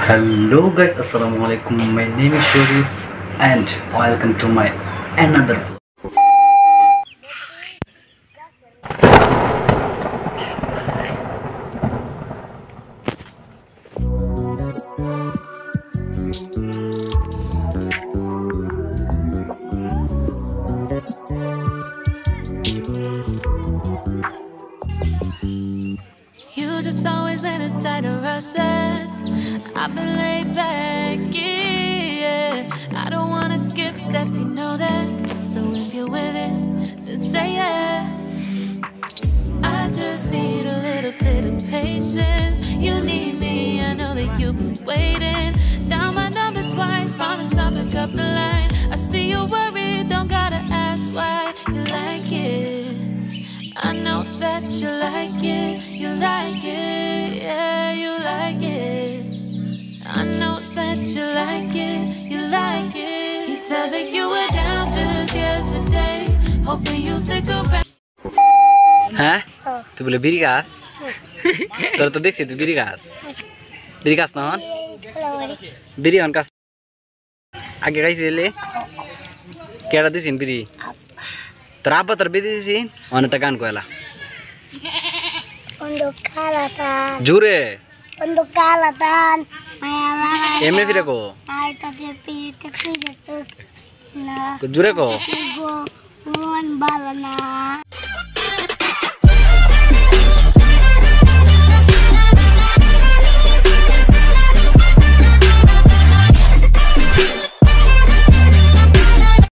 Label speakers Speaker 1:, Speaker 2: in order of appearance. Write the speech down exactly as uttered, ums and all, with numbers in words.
Speaker 1: Hello guys, assalamualaikum. My name is Sharif and welcome to my another vlog.
Speaker 2: You just always been a tight rush that I've been laid back, yeah. I don't wanna skip steps, you know that. So if you're with it, then say yeah. I just need a little bit of patience. You need me, I know that you've been waiting. Down my number twice, promise I'll pick up the line. I see you worried, don't gotta ask why. You like it, I know that you like it. You like it, yeah, you like it. I know that you like it, you like it. You said that you were down just yesterday, hoping you'll stick around.
Speaker 1: হ্যাঁ তুই বলে বিড়ি গাছ তোর তো দেখছি তুই বিড়ি গাছ বিড়ি গাছ না বিড়ি অন গাছ আগে খাইছিলি কেডা দিছিন বিড়ি তোর আব্বা তোর বিড়ি দিছি অনেকটা গান কয়লা
Speaker 3: Untuk kalatan,
Speaker 1: জুরে
Speaker 3: untuk kalatan, maya
Speaker 1: এমনি ফিরে কো
Speaker 3: ay tadi pilih pilih tu, nah,
Speaker 1: জুরে কো
Speaker 3: tigo, mon balana,